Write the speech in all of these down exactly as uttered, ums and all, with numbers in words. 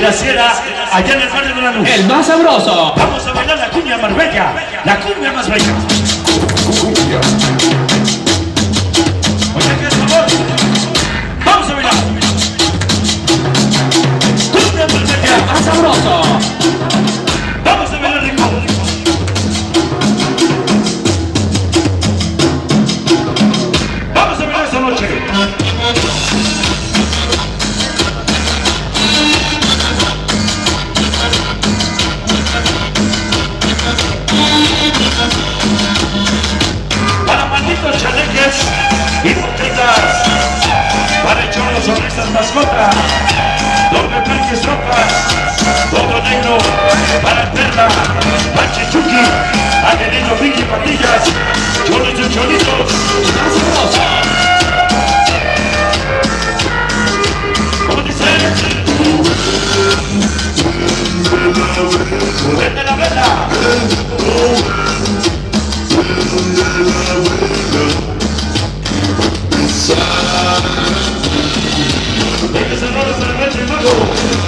la sierra, allá en el barrio de la Luz. El más sabroso. Vamos a bailar la cumbia más bella, la cumbia más bella. Cumbia. Oye, ¿qué es favor? Vamos a bailar. Cumbia más bella. El más sabroso. Vamos a bailar rico. Vamos a bailar esta noche. Para malditos chaneques y boquitas, para cholos, sonrisas, mascotas, doble planches, tropas, todo negro, para perla, para chichuki, angelino, pinche patillas, cholos y cholitos. Más sabroso. ¿Cómo dice? ¡Vete la vela! Venga, señores, de la noche, mago.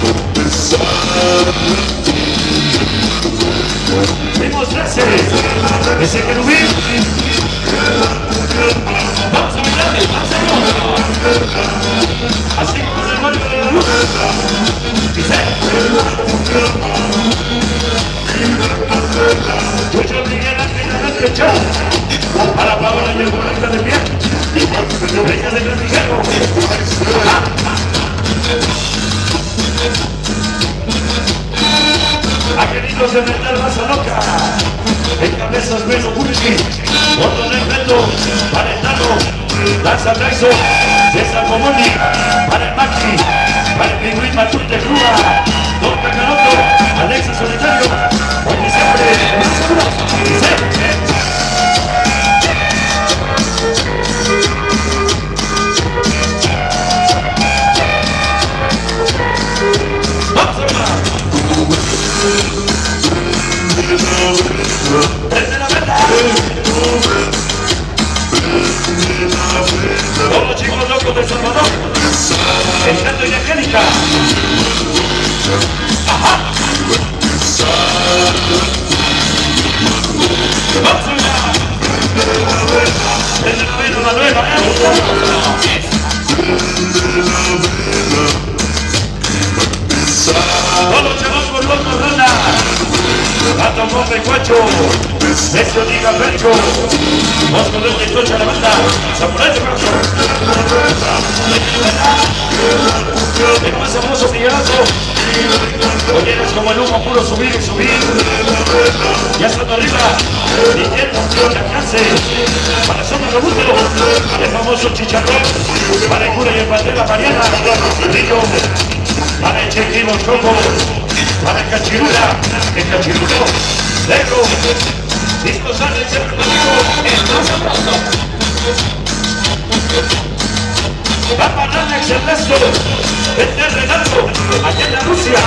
Vimos frases. Ese querubín. Vamos a bailar el más sabroso. Así como el barrio de la Luz. Dice. Chucho Miguel Ángel Arranque Chau. Para Paola y el borracho de pie. Reyes de Granijero. Angelitos de metal raza loca. En cabezas Velo Burki. Otro Negreto. Para el Nano. Lanza Brazo. César Comoni. Para el Maxi. Para el Pingüín Matute Cuba. Don Cacaroto. Alexa Solitario. Porque siempre más sabroso. Dice. Vamos a ver. Desde la verdad. Todos los chicos locos de Salvador. Encanto y Angélica. Ajá. Vamos a ver. Desde la vela, la nueva. Todos los chavos con los corona. Gato Monte Cuacho. Eso diga Percho. Mosco del que tocha la banda. Samurai de Brazo. El más famoso tiguerazo. Oyeras como el humo puro subir y subir. Ya están arriba. Guillermo, la clase. Para Sombra Robusto. El famoso chicharrón. Para el cura y el bandera Mariana. Río. Para el chequino Choco. Para el cachirula. El cachirulo. Negro. Disco sale siempre conmigo. El más sabroso. Va para Alex Ernesto. Este Renato. Allá en la Rusia.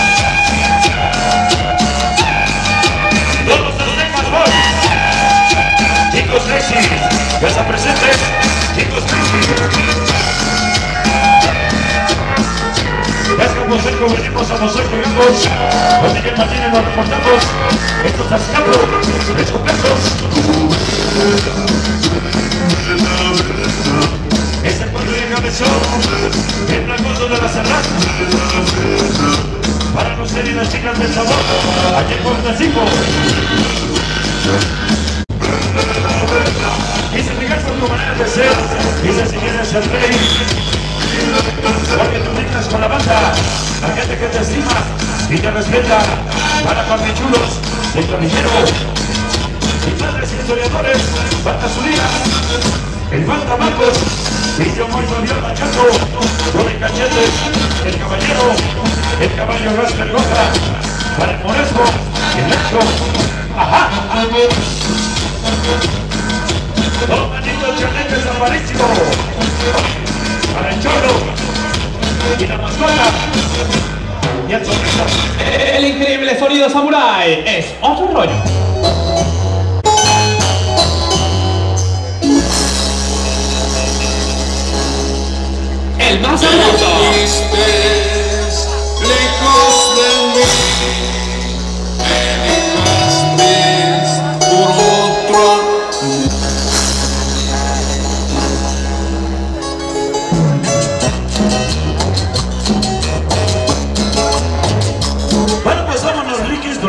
Todos los Aztecas Boys. Chicos Tracy. Ya están presentes. Chicos Tracy. Es como ser como venimos a Mosaico y ambos. Con Miguel Martínez nos reportamos. Estos Azcapro. Escopesos. Es el pueblo de Cabezón. El Dragoso de la Serrat. Para los y las chicas del sabor. Aquí en Portacico. Dice Miguel por tu manera de ser. Dice si quieres el rey. Porque tú brindas con la banda. La gente que te estima y te respeta. Para papichulos de tornillero. Y padres historiadores. Banda Zulina. El Banda Marcos. Y yo muy Fabián Machaco. Con el Cachetes. El Caballero. El Caballo Rasper Roja. Para el Moresco. El Nacho. Ajá. Dos manitos chaneques amarísimo. Para el Cholo. Y la mascota. Y el sonrisa. El increíble sonido Samurai es otro rollo. El más hermoso. Lejos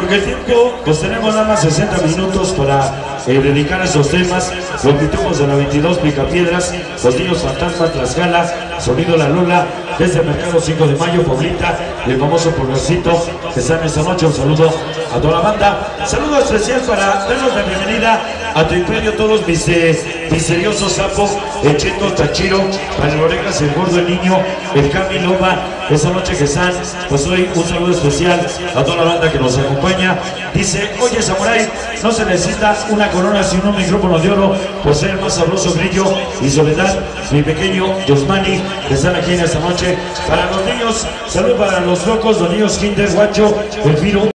porque el tiempo, pues tenemos nada más sesenta minutos para eh, dedicar a esos temas. Los pitufos de la veintidós Picapiedras, los niños fantasmas Tlaxcala, Sonido La Lola, desde el Mercado cinco de mayo, Paulita, y el famoso Pulgarcito, que están esta noche. Un saludo a toda la banda. Saludo especial para darnos la bienvenida a tu imperio, todos mis eh, misteriosos sapos, el Cheto, Tachiro, para el Orejas, el Gordo, el Niño, el Cami Loba, esta noche que están. Pues hoy un saludo especial a toda la banda que nos acompaña. Dice: oye, Samurai, no se necesita una corona sino un micrófono de oro por ser el más sabroso Grillo y Soledad, mi pequeño Yosmani, que están aquí en esta noche. Para los niños, salud para los locos, los niños Kinder, Guacho, el Piro.